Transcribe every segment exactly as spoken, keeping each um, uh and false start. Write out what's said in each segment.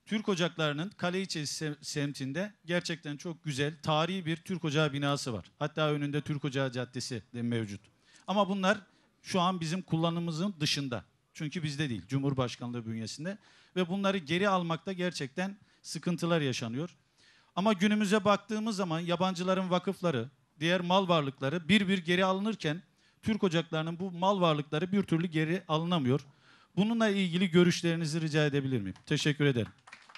Türk Ocakları'nın Kaleiçi semtinde gerçekten çok güzel, tarihi bir Türk Ocağı binası var. Hatta önünde Türk Ocağı Caddesi de mevcut. Ama bunlar şu an bizim kullanımımızın dışında. Çünkü bizde değil, Cumhurbaşkanlığı bünyesinde. Ve bunları geri almakta gerçekten sıkıntılar yaşanıyor. Ama günümüze baktığımız zaman yabancıların vakıfları, diğer mal varlıkları bir bir geri alınırken Türk Ocakları'nın bu mal varlıkları bir türlü geri alınamıyor. Bununla ilgili görüşlerinizi rica edebilir miyim? Teşekkür ederim.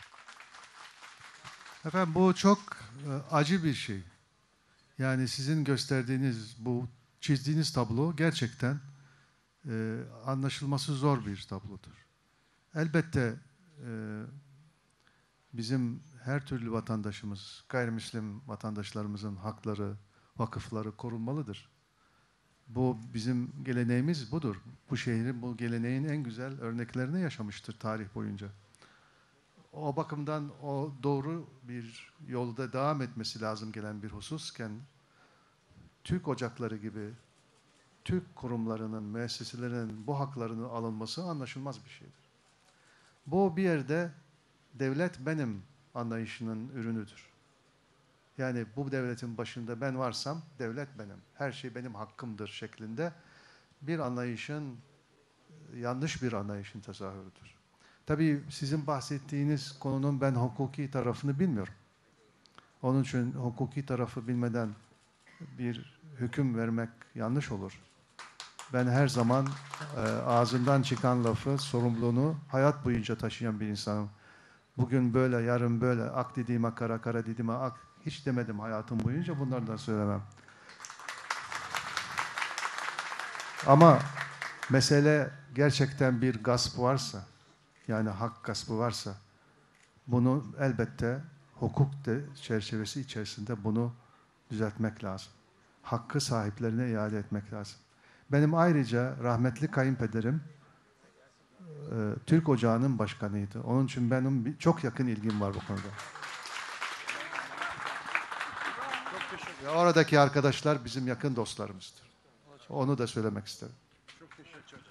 Efendim bu çok e, acı bir şey. Yani sizin gösterdiğiniz, bu çizdiğiniz tablo gerçekten e, anlaşılması zor bir tablodur. Elbette e, bizim her türlü vatandaşımız, gayrimüslim vatandaşlarımızın hakları, vakıfları korunmalıdır. Bu bizim geleneğimiz budur. Bu şehrin, bu geleneğin en güzel örneklerini yaşamıştır tarih boyunca. O bakımdan o doğru bir yolda devam etmesi lazım gelen bir hususken Türk Ocakları gibi Türk kurumlarının, müesseselerinin bu haklarının alınması anlaşılmaz bir şeydir. Bu bir yerde devlet benim anlayışının ürünüdür. Yani bu devletin başında ben varsam devlet benim, her şey benim hakkımdır şeklinde bir anlayışın, yanlış bir anlayışın tezahürüdür. Tabii sizin bahsettiğiniz konunun ben hukuki tarafını bilmiyorum. Onun için hukuki tarafı bilmeden bir hüküm vermek yanlış olur. Ben her zaman e, ağzımdan çıkan lafı, sorumluluğunu hayat boyunca taşıyan bir insanım. Bugün böyle, yarın böyle, ak dediğime kara, kara dediğime ak, hiç demedim hayatım boyunca, bunları da söylemem. Ama mesele gerçekten bir gasp varsa, yani hak gaspı varsa, bunu elbette hukuk de çerçevesi içerisinde bunu düzeltmek lazım. Hakkı sahiplerine iade etmek lazım. Benim ayrıca rahmetli kayınpederim e, Türk Ocağı'nın başkanıydı. Onun için benim çok yakın ilgim var bu konuda. Ve oradaki arkadaşlar bizim yakın dostlarımızdır. Onu da söylemek isterim. Çok teşekkür ederim.